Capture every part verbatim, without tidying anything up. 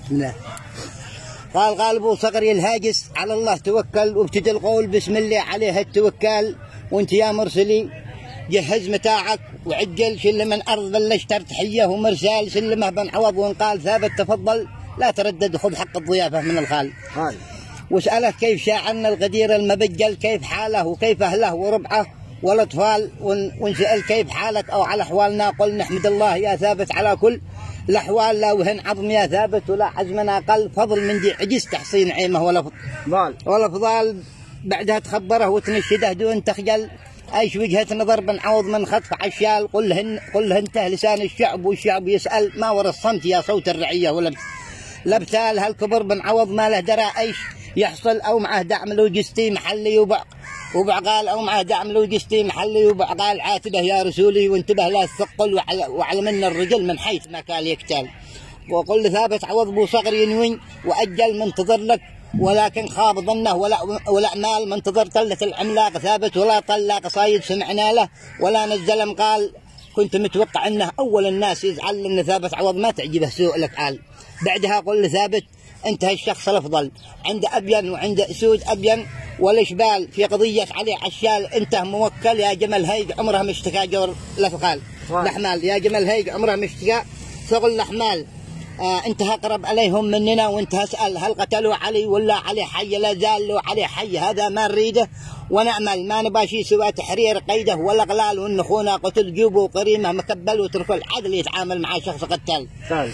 بسم الله. قال قال ابو صقر الهاجس على الله توكل، وابتدى القول بسم الله عليه التوكل. وانت يا مرسلي جهز متاعك وعجل، شل من ارض بلش ترتحيه ومرسال سلمه بن عوض. وان قال ثابت تفضل لا تردد، خذ حق الضيافه من الخال. هاي. واساله كيف شاعرنا الغدير المبجل، كيف حاله وكيف اهله وربعه والاطفال. ونسال كيف حالك او على احوالنا، قل نحمد الله يا ثابت على كل الاحوال. لا وهن عظم يا ثابت ولا حزمنا قل، فضل من دي عجز تحصي نعيمه ولا فضال ولا فضال. بعدها تخبره وتنشده دون تخجل، ايش وجهه نظر بن عوض من خطف عشال. قل هن قل هنته لسان الشعب، والشعب يسال ما ورا الصمت يا صوت الرعيه ولا لبتال. هالكبر بن عوض ما له درى ايش يحصل، او معه دعم لوجستي محلي وبع وبعقال، او معه دعم لوجستي محلي وبعقال. عاتبه يا رسولي وانتبه لا تثقل، وعلمنا الرجل من حيث ما كان يقتال. وقل ثابت عوض ابو صقر ينوي واجل منتظر لك، ولكن خاب ظنه ولا والاعمال منتظر. طلت العملاق ثابت ولا طلع قصايد سمعنا له، ولا نزل قال كنت متوقع انه اول الناس يزعل ان ثابت عوض ما تعجبه سوء الافعال. بعدها قل ثابت انت هالشخص الافضل، عنده ابين وعنده اسود ابين والاشبال في قضيه علي عشال. انت موكل يا جمل هيج عمره ما اشتكى جور الافقال الاحمال. يا جمل هيج عمره ما اشتكى ثقل الاحمال. آه انت اقرب عليهم مننا، وانت اسال هل قتلوا علي ولا علي حي؟ لا زال له علي حي، هذا ما نريده ونعمل. ما نباشي سوى تحرير قيده والاغلال، والنخونه قتل جوبه وقريمه مكبل. وترك العدل يتعامل مع شخص قتال.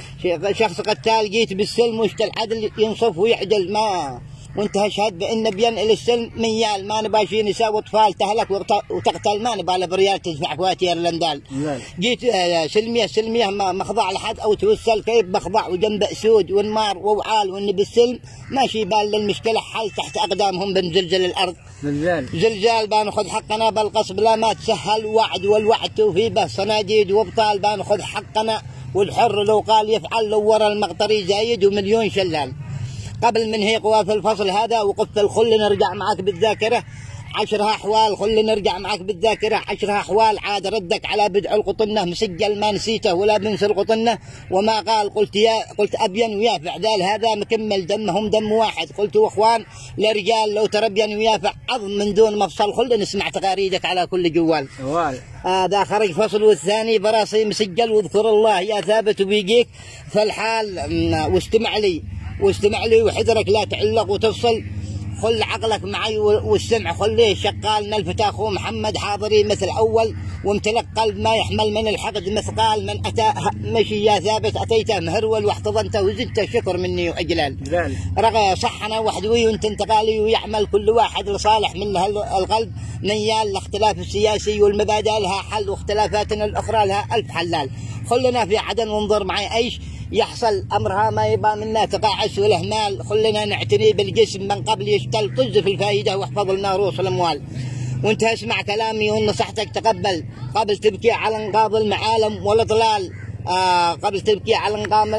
شخص قتال جيت بالسلم، وش العدل ينصف ويعدل. ما وانت اشهد بان بينقل السلم ميال. ما نباشي نساء واطفال تهلك وتقتل، ما نبالي بريال تدفع فواتير لندال. جيت سلميه سلميه ما خضع لحد او توسل، كيف بخضع وجنب اسود والنار ووعال. وان بالسلم ماشي بال للمشكله حل، تحت اقدامهم بنزلزل الارض زلزال زلزال. بناخذ حقنا بالقصب لا ما تسهل، وعد والوعد توفي به صناديد وابطال. بناخذ حقنا والحر لو قال يفعل، لو ورا المقطري زايد ومليون شلال. قبل من هيك وفي الفصل هذا وقفت الخل نرجع معك بالذاكره عشرها احوال. خل نرجع معك بالذاكره عشرها احوال. عاد ردك على بدع القطنه مسجل ما نسيته ولا بنسى القطنه. وما قال قلت يا قلت ابين ويافع ذال هذا مكمل دمهم دم واحد. قلت واخوان لرجال لو تربين ويافع عظم من دون مفصل. خل نسمع تقاريدك على كل جوال. هذا آه خرج فصل والثاني براسي مسجل. واذكر الله يا ثابت وبيجيك في الحال، واستمع لي واستمع لي وحذرك لا تعلق وتفصل. خل عقلك معي والسمع خليه شغال. نلفت اخو محمد حاضري مثل اول، وامتلك قلب ما يحمل من الحقد مثقال. من اتى مشي يا ثابت اتيته مهرول، واحتضنته وزدته شكر مني واجلال. رغى صحنا وحدوي وانت انتقالي، ويعمل كل واحد لصالح من القلب. نيال الاختلاف السياسي والمبادئ لها حل، واختلافاتنا الاخرى لها الف حلال. خلنا في عدن وانظر معي ايش يحصل. امرها ما يبقى منا تقاعس والاهمال. خلنا نعتني بالجسم من قبل يشتل. طز في الفائده واحفظ لنا رؤوس الاموال. وانت اسمع كلامي ونصحتك تقبل، قبل تبكي على انقاض المعالم والاضلال. آه قبل تبكي على انقام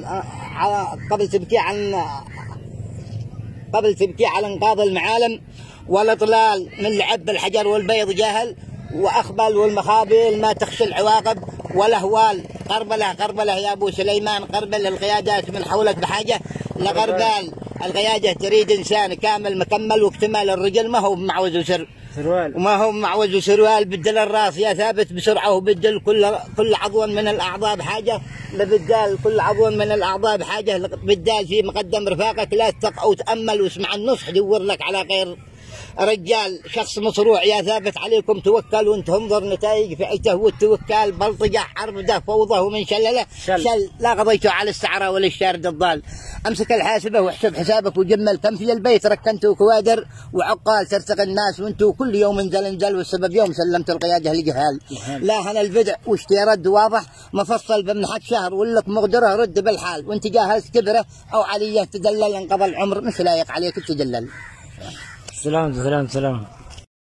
آه قبل تبكي عن قبل تبكي على انقاض المعالم والاضلال. من لعب الحجر والبيض جاهل، واخبل والمخابل ما تخشى العواقب والاهوال. قربله قربله يا ابو سليمان، قربل القيادات من حولك بحاجه لغربال. القياده تريد انسان كامل مكمل واكتمال. الرجل ما هو بمعوز وسر سروال، وما هو بمعوز وسروال. بدل الراس يا ثابت بسرعه، وبدل كل كل عضو من الاعضاء بحاجه لبدال. كل عضو من الاعضاء بحاجه بدال. في مقدم رفاقك لا تثق او تامل، واسمع النصح دور لك على خير رجال. شخص مصروع يا ثابت عليكم توكل، وانت انظر نتائج فعلته والتوكال. بلطجة حرب ده فوضى ومن شلله شل, شل لا قضيته على السعره ولا الشارد الضال. امسك الحاسبه واحسب حسابك وجمل. كم في البيت ركنتوا كوادر وعقال ترتقي الناس، وانتوا كل يوم انزل انزل. والسبب يوم سلمت القياده لجهال. لا هنا البدع واشتي رد واضح مفصل بمنحك شهر، ولك مقدره رد بالحال. وانت جاهز كبره او عليه تدلل. انقضى العمر مش لايق عليك تدلل. سلام سلام سلام.